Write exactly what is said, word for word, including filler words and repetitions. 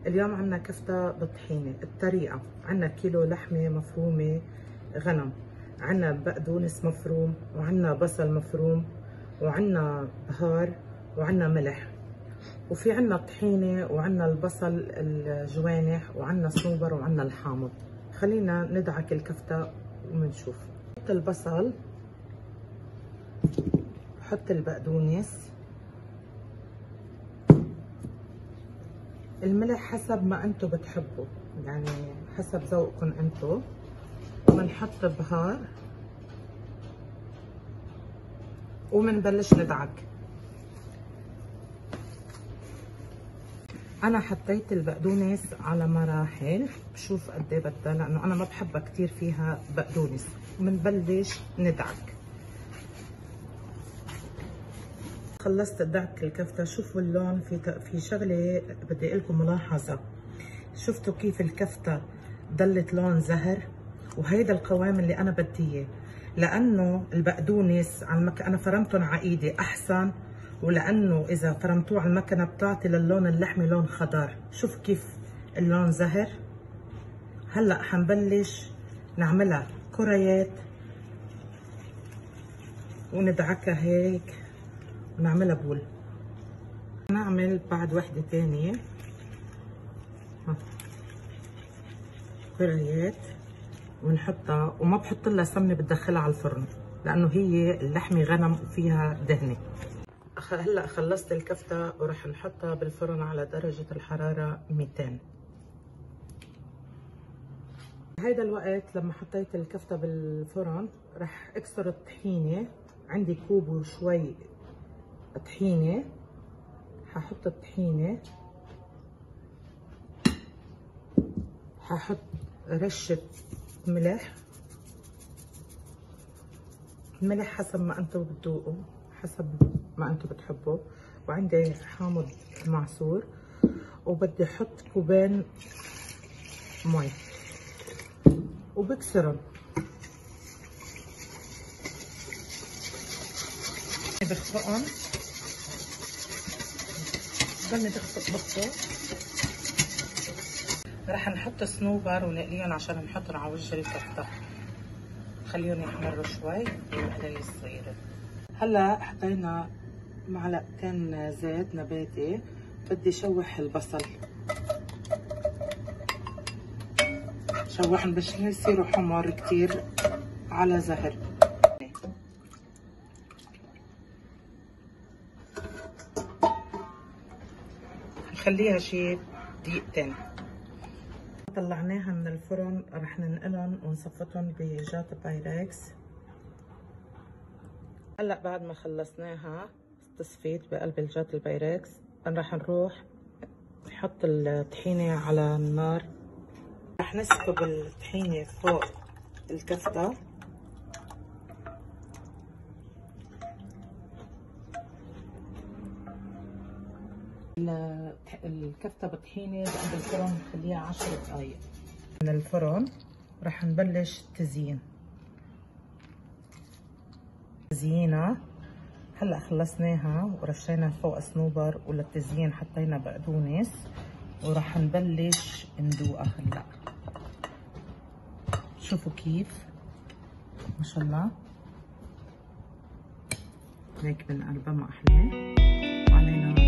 اليوم عنا كفتة بالطحينة. الطريقة: عنا كيلو لحمة مفرومة غنم، عنا بقدونس مفروم، وعنا بصل مفروم، وعنا بهار، وعنا ملح، وفي عنا طحينة، وعنا البصل الجوانح، وعنا صنوبر، وعنا الحامض. خلينا ندعك الكفتة ومنشوف. حط البصل، حط البقدونس، الملح حسب ما انتم بتحبوا، يعني حسب ذوقكم انتم. وبنحط بهار وبنبلش ندعك. انا حطيت البقدونس على مراحل، بشوف قد ايه بدها، لانه انا ما بحبها كثير فيها بقدونس. وبنبلش ندعك. خلصت دعك الكفته. شوفوا اللون. في في شغله بدي اقول لكم ملاحظه. شفتوا كيف الكفته ضلت لون زهر؟ وهيدا القوام اللي انا بدي اياه، لانه البقدونس على المك... انا فرمتهم على ايدي احسن، ولانه اذا فرمتوه على المكنه بتعطي للون اللحمه لون خضار. شوفوا كيف اللون زهر. هلا حنبلش نعملها كريات وندعكها هيك ونعملها بول. نعمل بعد وحده ثانيه كريات ونحطها، وما بحط لها سمنه، بدخلها على الفرن لانه هي اللحمه غنم وفيها دهنه. هلا خلصت الكفته وراح نحطها بالفرن على درجه الحراره مئتين. هيدا الوقت لما حطيت الكفته بالفرن راح اكسر الطحينه. عندي كوب وشوي طحينه، ححط الطحينه، ححط رشه ملح، ملح حسب ما انتم بتذوقوا، حسب ما انتم بتحبوا. وعندي حامض معصور، وبدي احط كوبين مي وبكسرهم. بخفقهم، ضلني بخفق بخفق. رح نحط صنوبر ونقليهم عشان نحطهم على وجه الكفته، خليهم يحمروا شوي بالمقلاية الصغيرة. هلا حطينا معلقتين زيت نباتي. بدي شوح البصل، شوحهم باش يصيروا حمر كتير على زهر. نخليها شي دقيقتين. طلعناها من الفرن، رح ننقلهم ونصفتهم بجات بايركس. هلا بعد ما خلصناها تصفيت بقلب الجات البايركس، رح نروح نحط الطحينه على النار. رح نسكب الطحينه فوق الكفته. الكفته بطحينه بقلب الفرن نخليها عشر دقائق. من الفرن رح نبلش تزيين. تزيينها هلا خلصناها ورشينا فوق صنوبر، وللتزيين حطينا بقدونس، ورح نبلش ندوقها هلا. شوفوا كيف ما شاء الله هيك بنقلبها ما احلى. وعلينا